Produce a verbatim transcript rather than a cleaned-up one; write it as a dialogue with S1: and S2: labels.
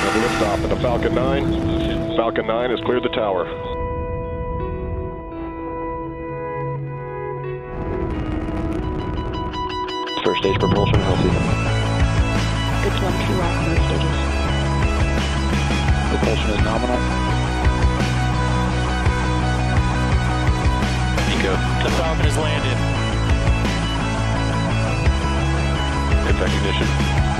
S1: have liftoff at the Falcon nine. Falcon nine has cleared the tower. First stage propulsion, healthy.
S2: It's one two rock, both stages.
S3: Propulsion is nominal.
S4: Nico. The Falcon has landed.
S1: Good recognition.